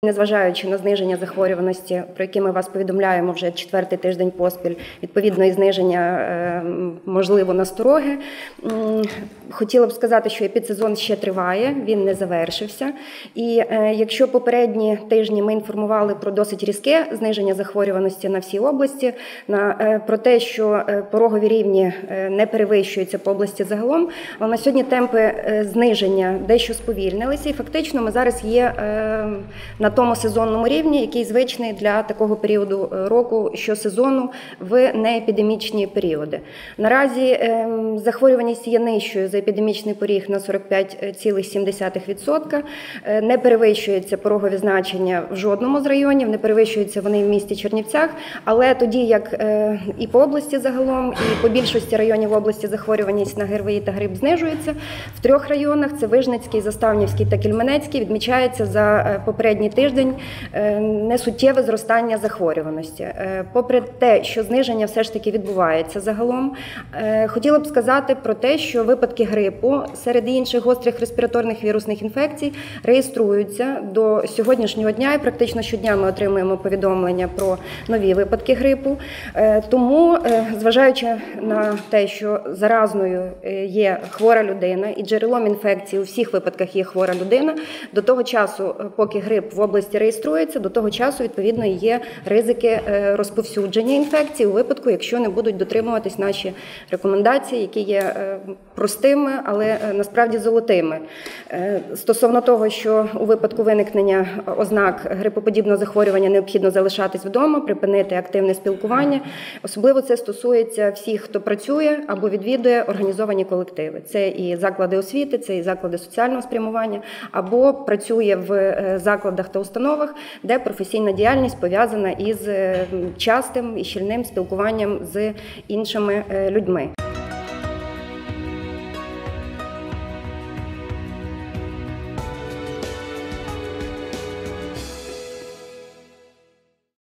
Незважаючи на зниження захворюваності, про яке ми вас повідомляємо вже 4-й тиждень поспіль, відповідно і зниження можливо настороги, хотіла б сказати, що епідсезон ще триває, він не завершився. І якщо попередні тижні ми інформували про досить різке зниження захворюваності на всій області, про те, що порогові рівні не перевищуються по області загалом, але на сьогодні темпи зниження дещо сповільнилися, і фактично ми зараз є на тому сезонному рівні, який звичний для такого періоду року, щосезону в неепідемічні періоди. Наразі захворюваність є нижчою за епідемічний поріг на 45,7%, не перевищується порогові значення в жодному з районів, не перевищуються вони в місті Чернівцях, але тоді, як і по області загалом, і по більшості районів області захворюваність на ГРВІ та грип знижується, в 3 районах, це Вижницький, Заставнівський та Кельменецький, відмічається за попередній тиждень несуттєве зростання захворюваності. Попри те, що зниження все ж таки відбувається загалом, хотіла б сказати про те, що випадки грипу серед інших гострих респіраторних вірусних інфекцій реєструються до сьогоднішнього дня, і практично щодня ми отримуємо повідомлення про нові випадки грипу. Тому, зважаючи на те, що заразною є хвора людина і джерелом інфекції у всіх випадках є хвора людина, до того часу, поки грип в області реєструється, до того часу, відповідно, є ризики розповсюдження інфекції у випадку, якщо не будуть дотримуватись наші рекомендації, які є простими, але насправді золотими. Стосовно того, що у випадку виникнення ознак грипоподібного захворювання необхідно залишатись вдома, припинити активне спілкування. Особливо це стосується всіх, хто працює або відвідує організовані колективи. Це і заклади освіти, це і заклади соціального спрямування, або працює в закладах та установах, де професійна діяльність пов'язана із частим і щільним спілкуванням з іншими людьми.